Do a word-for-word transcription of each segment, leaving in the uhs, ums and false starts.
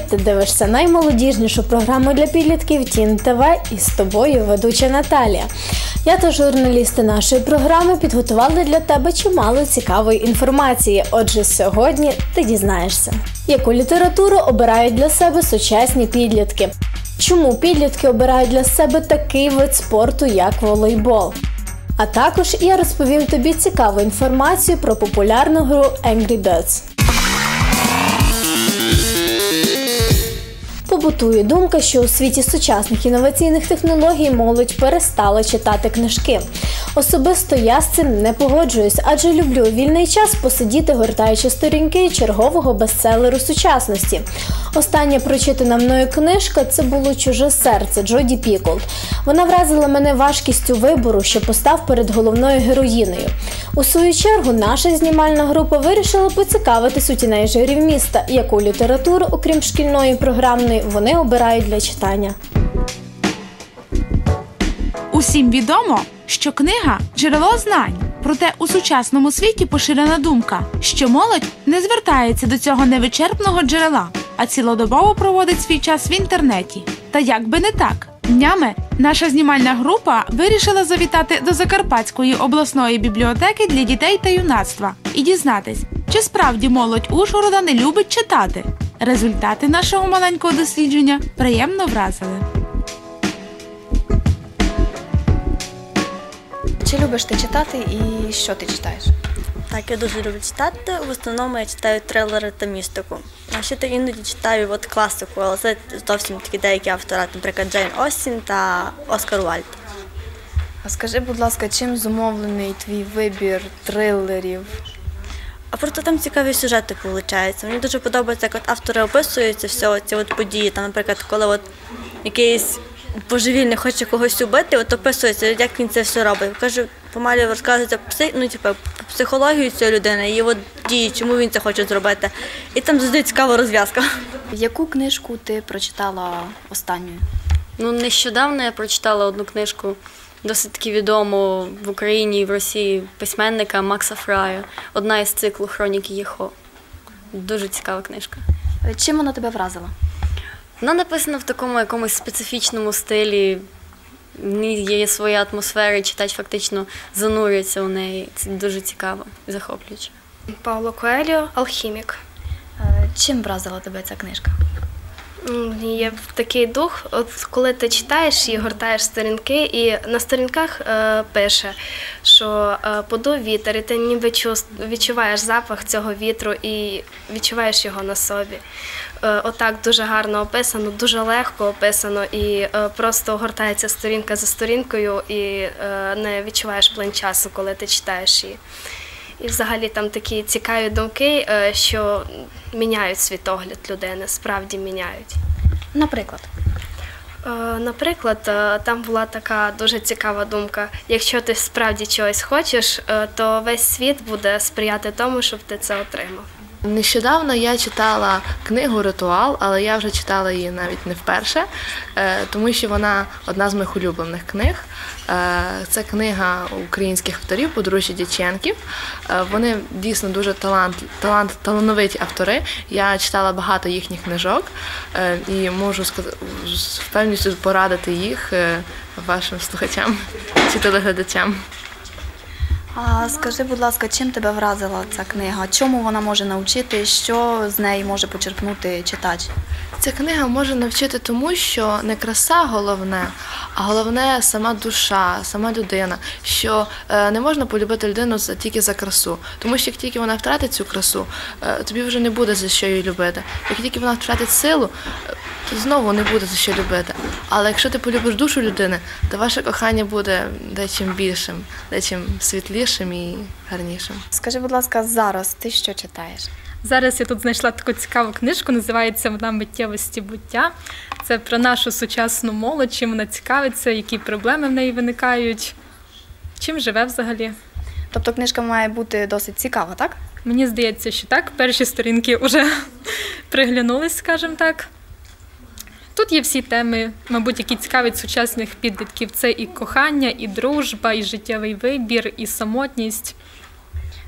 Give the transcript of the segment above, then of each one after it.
Ти дивишся наймолодіжнішу програму для підлітків Тін ТВ і з тобою ведуча Наталія. Я та журналісти нашої програми підготували для тебе чимало цікавої інформації. Отже, сьогодні ти дізнаєшся, яку літературу обирають для себе сучасні підлітки. Чому підлітки обирають для себе такий вид спорту, як волейбол? А також я розповім тобі цікаву інформацію про популярну гру Angry Birds. Побутує думка, що у світі сучасних інноваційних технологій молодь перестала читати книжки. Особисто я з цим не погоджуюсь, адже люблю у вільний час посидіти, гортаючи сторінки чергового бестселеру сучасності. Остання прочитана мною книжка – це було «Чуже серце» Джоді Піколд. Вона вразила мене важкістю вибору, що постав перед головною героїнею. У свою чергу, наша знімальна група вирішила поцікавитись у тінейджерів міста, яку літературу, окрім шкільної програмної, вони обирають для читання. Усім відомо, що книга – джерело знань. Проте у сучасному світі поширена думка, що молодь не звертається до цього невичерпного джерела, а цілодобово проводить свій час в інтернеті. Та як би не так. Днями наша знімальна група вирішила завітати до Закарпатської обласної бібліотеки для дітей та юнацтва і дізнатись, чи справді молодь Ужгорода не любить читати. Результати нашого маленького дослідження приємно вразили. Чи любиш ти читати і що ти читаєш? Так, я дуже люблю читати. В основному я читаю трилери та містику. А ще то іноді читаю от класику, але це зовсім такі деякі автори, наприклад, Джейн Остін та Оскар Уайльд. А скажи, будь ласка, чим зумовлений твій вибір трилерів? А просто там цікаві сюжети виходить. Мені дуже подобається, як от автори описують все, ці от події. Там, наприклад, коли от якийсь божевільний хоче когось убити, от описується, як він це все робить. Кажу, помалю розказується пси, ну, типу, психологію цієї людини, її от дії, чому він це хоче зробити. І там завжди цікава розв'язка. Яку книжку ти прочитала останньою? Ну, нещодавно я прочитала одну книжку, досить таки відому в Україні і в Росії письменника Макса Фрая. Одна із циклу «Хроніки Єхо». Дуже цікава книжка. Чим вона тебе вразила? Вона написана в такому якомусь специфічному стилі. В ній є своя атмосфера, і читач фактично занурюється у неї. Це дуже цікаво і захоплююче. Пауло Коельо «Алхімік». Чим вразила тебе ця книжка? Є такий дух, от коли ти читаєш і гортаєш сторінки, і на сторінках е, пише, що е, подув вітер, і ти ніби відчуваєш запах цього вітру і відчуваєш його на собі. Е, отак дуже гарно описано, дуже легко описано, і е, просто гортається сторінка за сторінкою, і е, не відчуваєш плин часу, коли ти читаєш її. І взагалі там такі цікаві думки, що міняють світогляд людини, справді міняють. Наприклад? Наприклад, там була така дуже цікава думка. Якщо ти справді чогось хочеш, то весь світ буде сприяти тому, щоб ти це отримав. Нещодавно я читала книгу «Ритуал», але я вже читала її навіть не вперше, тому що вона одна з моїх улюблених книг. Це книга українських авторів, подружжя Дяченків. Вони дійсно дуже талант, талант, талановиті автори. Я читала багато їхніх книжок і можу з впевненістю порадити їх вашим слухачам чи телеглядачам. А скажи, будь ласка, чим тебе вразила ця книга? Чому вона може навчити? Що з неї може почерпнути читач? Ця книга може навчити тому, що не краса головне, а головне сама душа, сама людина. Що е, не можна полюбити людину тільки за красу. Тому що як тільки вона втратить цю красу, е, тобі вже не буде за що її любити. Як тільки вона втратить силу, то знову не буде за що любити. Але якщо ти полюбиш душу людини, то ваше кохання буде дечим більшим, дечим світлішим і гарнішим. Скажи, будь ласка, зараз ти що читаєш? Зараз я тут знайшла таку цікаву книжку, називається вона «Миттєвості буття». Це про нашу сучасну молодь, чим вона цікавиться, які проблеми в неї виникають, чим живе взагалі. Тобто книжка має бути досить цікава, так? Мені здається, що так. Перші сторінки вже приглянулись, скажімо так. Тут є всі теми, мабуть, які цікавлять сучасних підлітків. Це і кохання, і дружба, і життєвий вибір, і самотність.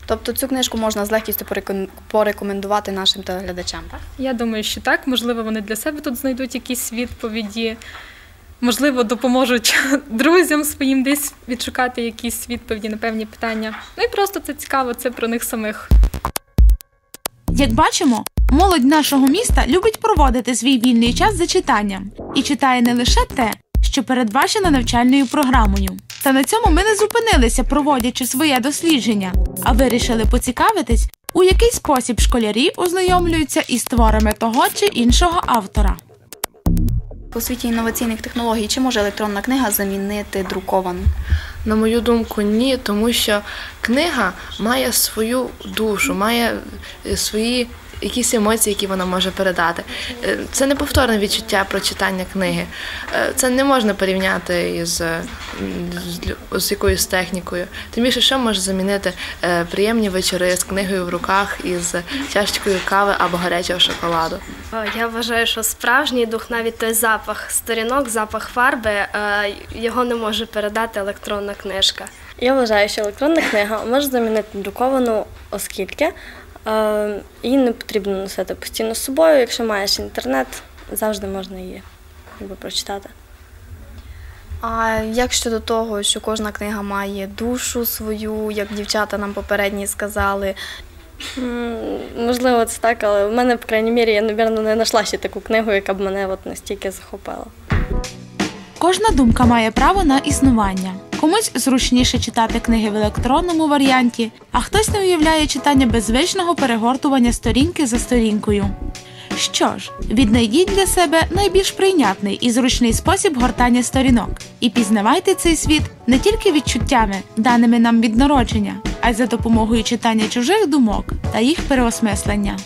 Тобто цю книжку можна з легкістю пореком- порекомендувати нашим телеглядачам, так? Я думаю, що так. Можливо, вони для себе тут знайдуть якісь відповіді. Можливо, допоможуть друзям своїм десь відшукати якісь відповіді на певні питання. Ну і просто це цікаво, це про них самих. Як бачимо, молодь нашого міста любить проводити свій вільний час за читанням і читає не лише те, що передбачено навчальною програмою. Та на цьому ми не зупинилися, проводячи своє дослідження, а вирішили поцікавитись, у який спосіб школярі ознайомлюються із творами того чи іншого автора. У світі інноваційних технологій чи може електронна книга замінити друковану? На мою думку, ні, тому що книга має свою душу, має свої якісь емоції, які вона може передати. Це не повторне відчуття прочитання книги. Це не можна порівняти із, з, з якоюсь технікою. Тим більше, що може замінити приємні вечори з книгою в руках, із чашечкою кави або гарячого шоколаду. Я вважаю, що справжній дух, навіть той запах сторінок, запах фарби, його не може передати електронна книжка. Я вважаю, що електронна книга може замінити друковану, оскільки е, її не потрібно носити постійно з собою. Якщо маєш інтернет, завжди можна її якби, прочитати. А як щодо того, що кожна книга має душу свою, як дівчата нам попередні сказали? М, Можливо, це так, але в мене, по крайній мірі, я, мабуть, не знайшла ще таку книгу, яка б мене от настільки захопила. Кожна думка має право на існування. Комусь зручніше читати книги в електронному варіанті, а хтось не уявляє читання без звичного перегортування сторінки за сторінкою. Що ж, віднайдіть для себе найбільш прийнятний і зручний спосіб гортання сторінок. І пізнавайте цей світ не тільки відчуттями, даними нам від народження, а й за допомогою читання чужих думок та їх переосмислення.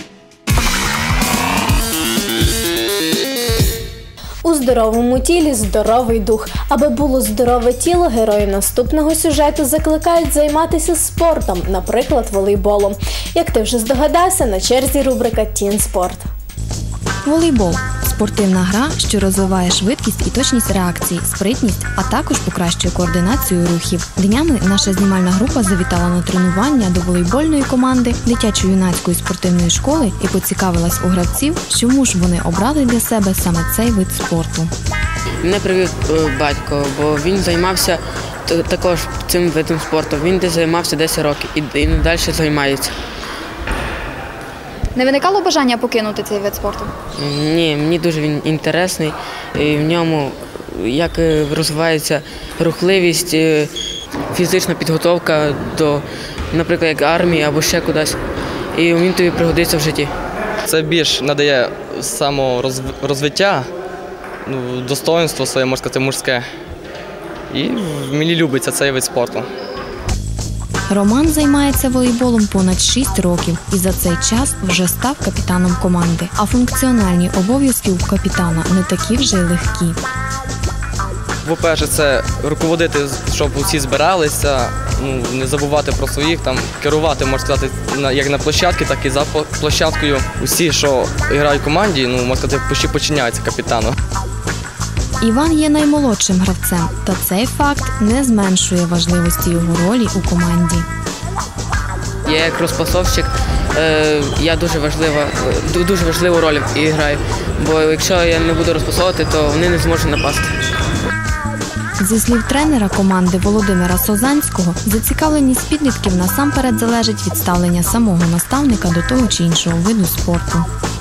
У здоровому тілі здоровий дух. Аби було здорове тіло, герої наступного сюжету закликають займатися спортом, наприклад, волейболом. Як ти вже здогадався, на черзі рубрика «Тін Спорт». Волейбол – спортивна гра, що розвиває швидкість і точність реакцій, спритність, а також покращує координацію рухів. Днями наша знімальна група завітала на тренування до волейбольної команди дитячо-юнацької спортивної школи і поцікавилась у гравців, чому ж вони обрали для себе саме цей вид спорту. Мене привів батько, бо він займався також цим видом спорту. Він десь займався десять років і, і далі займається. Не виникало бажання покинути цей вид спорту? Ні, мені дуже він інтересний. І в ньому як розвивається рухливість, фізична підготовка до, наприклад, як армії або ще кудись. І він тобі пригодиться в житті. Це більш надає саморозвиття, ну, достоинство своє, можна сказати, мужське. І мені любиться цей вид спорту. Роман займається волейболом понад шість років і за цей час вже став капітаном команди. А функціональні обов'язки у капітана не такі вже й легкі. По-перше, це руководити, щоб усі збиралися, ну, не забувати про своїх, там, керувати, можна сказати, як на площадці, так і за площадкою. Усі, що грають в команді, ну, можна сказати, почти підчиняються капітану. Іван є наймолодшим гравцем, та цей факт не зменшує важливості його ролі у команді. Я як розпасовщик, я дуже, важлива, дуже важливу роль і граю, бо якщо я не буду розпасовувати, то вони не зможуть напасти. Зі слів тренера команди Володимира Созанського, зацікавленість підлітків насамперед залежить від ставлення самого наставника до того чи іншого виду спорту.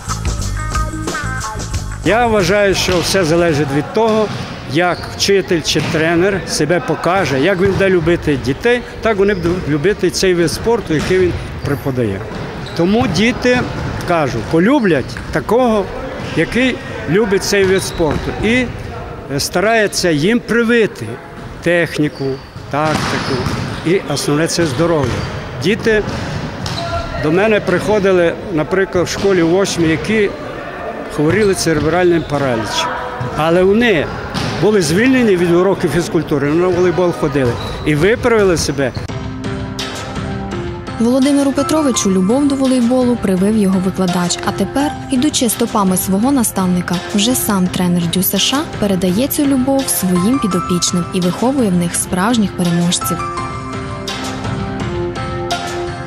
Я вважаю, що все залежить від того, як вчитель чи тренер себе покаже, як він буде любити дітей, так вони будуть любити цей вид спорту, який він преподає. Тому діти, кажу, полюблять такого, який любить цей вид спорту і старається їм привити техніку, тактику і основне – це здоров'я. Діти до мене приходили, наприклад, в школі восьмій, які хворіли церебральним паралічем. Але вони були звільнені від уроків фізкультури, на волейбол ходили і виправили себе. Володимиру Петровичу любов до волейболу привив його викладач, а тепер, ідучи стопами свого наставника, вже сам тренер ДЮСШ передає цю любов своїм підопічним і виховує в них справжніх переможців.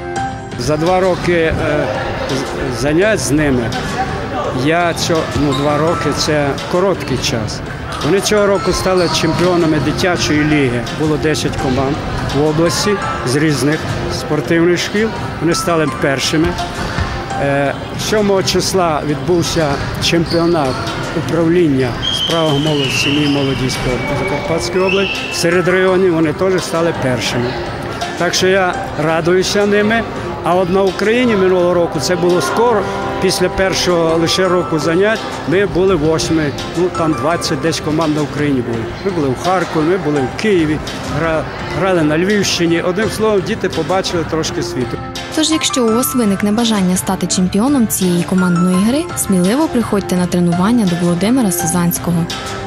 За два роки е, занять з ними, я цього, ну, два роки – це короткий час. Вони цього року стали чемпіонами дитячої ліги. Було десять команд в області з різних спортивних шкіл. Вони стали першими. сьомого числа відбувся чемпіонат управління справах молоді, сім'ї, молоді і спорту Закарпатської області. Серед районів вони теж стали першими. Так що я радуюся ними. А от на Україні минулого року, це було скоро, після першого лише року занять, ми були восьми, ну там двадцять десь команд на Україні були. Ми були в Харкові, ми були в Києві, грали на Львівщині. Одним словом, діти побачили трошки світу. Тож, якщо у вас виникне бажання стати чемпіоном цієї командної гри, сміливо приходьте на тренування до Володимира Созанського.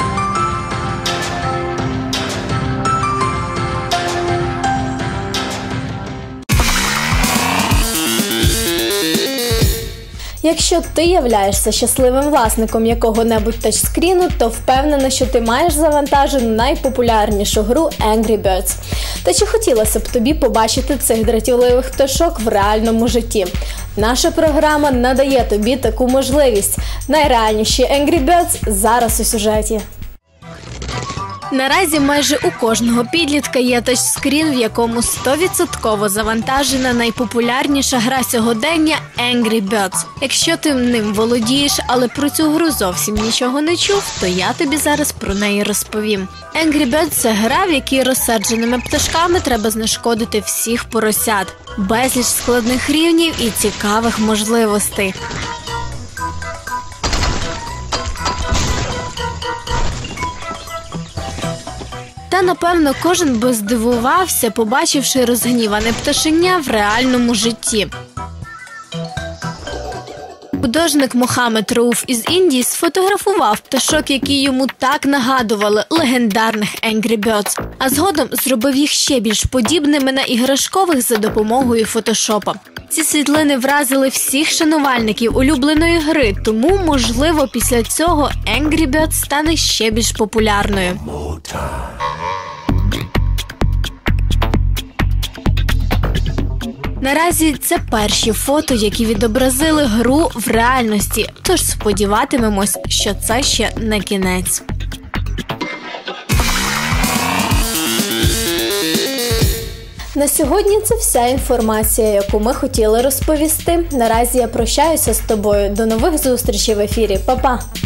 Якщо ти являєшся щасливим власником якого-небудь тачскріну, то впевнена, що ти маєш завантажену найпопулярнішу гру Angry Birds. Та чи хотілося б тобі побачити цих дратівливих пташок в реальному житті? Наша програма надає тобі таку можливість. Найреальніші Angry Birds зараз у сюжеті. Наразі майже у кожного підлітка є тачскрін, в якому сто відсотків завантажена найпопулярніша гра сьогодення Angry Birds. Якщо ти ним володієш, але про цю гру зовсім нічого не чув, то я тобі зараз про неї розповім. Angry Birds – це гра, в якій розсадженими пташками треба знешкодити всіх поросят. Безліч складних рівнів і цікавих можливостей. Та, напевно, кожен би здивувався, побачивши розгніване пташеня в реальному житті. Художник Мохамед Рауф із Індії сфотографував пташок, які йому так нагадували легендарних Angry Birds, а згодом зробив їх ще більш подібними на іграшкових за допомогою фотошопа. Ці світлини вразили всіх шанувальників улюбленої гри, тому, можливо, після цього Angry Birds стане ще більш популярною. Наразі це перші фото, які відобразили гру в реальності, тож сподіватимемось, що це ще не кінець. На сьогодні це вся інформація, яку ми хотіли розповісти. Наразі я прощаюся з тобою. До нових зустрічей в ефірі. Па-па!